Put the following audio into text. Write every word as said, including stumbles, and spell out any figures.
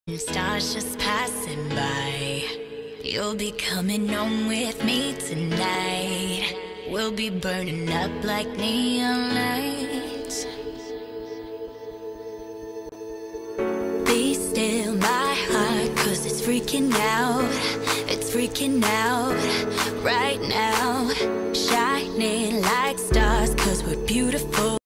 Stars just passing by. You'll be coming home with me tonight. We'll be burning up like neon lights. Be still my heart, cause it's freaking out. It's freaking out right now. Shining like stars, cause we're beautiful.